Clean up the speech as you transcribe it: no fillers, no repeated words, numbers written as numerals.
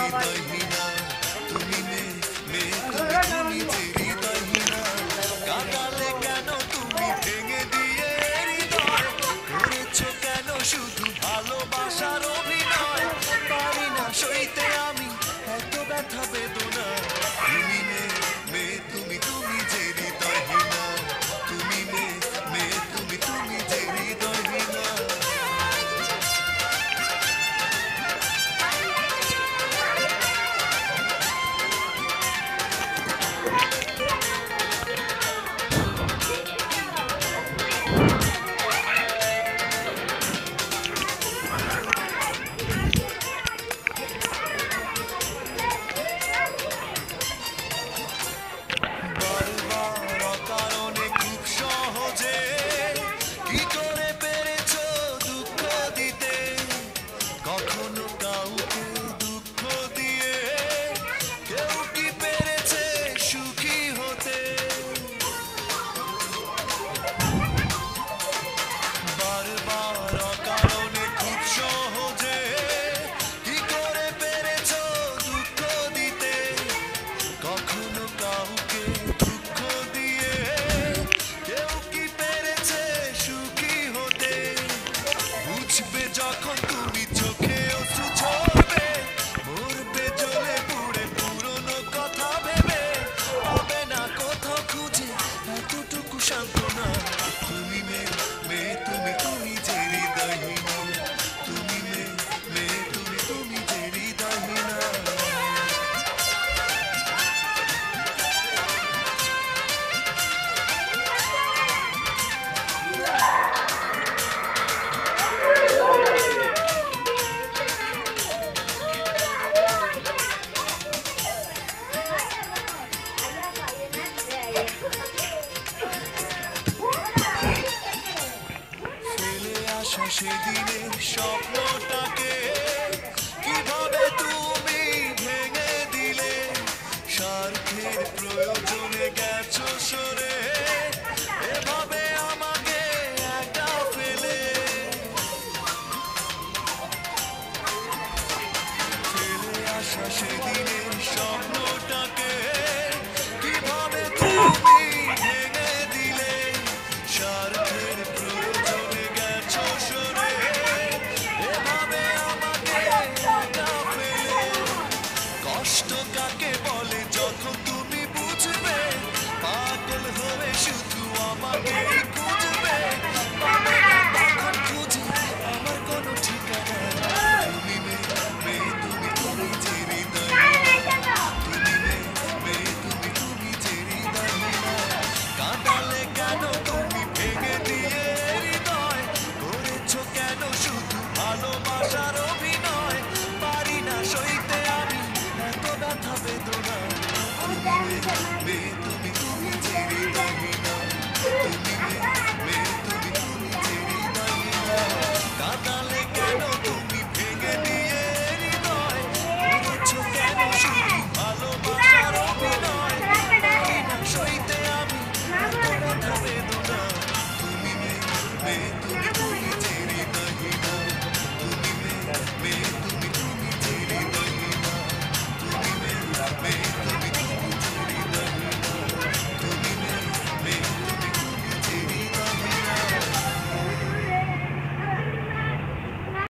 হৃদয়হীনা তুমি তুমি যে হৃদয়হীনা কাঁদালে কেন তুমি ভেঙে দিয়ে হৃদয় করেছো কেন শুধু ভালোবাসার অভিনয় পারি না সইতে আমি এত ব্যথা বেদনা তুমি তুমি যে হৃদয়হীনা তুমি তুমি যে হৃদয়হীনা কখনো কাউকে দুঃখ দিয়ে কেউ কি পেরেছে সুখী হতে বারবার অকারণে খুব সহজে কি করে পেরেছো দুঃখ দিতে কখনো কাউকে দুঃখ দিয়ে কেউ কি পেরেছে সুখী হতে বুঝবে যখন তুমি চোখে অশ্রু ঝরবে মরবে জ্বলে পুড়ে পুরনো কথা ভেবে হবে না কোথাও খুঁজে এতটুকু সান্ত্বনা তুমি তুমি যে হৃদয়হীনা তুমি তুমি যে হৃদয়হীনা সেদিনের স্বপ্নটাকে কিভাবে তুমি ভেঙে দিলে স্বার্থের প্রয়োজনে গেছো সরে এভাবে আমাকে একা ফেলে আসা সেদিনের স্বপ্ন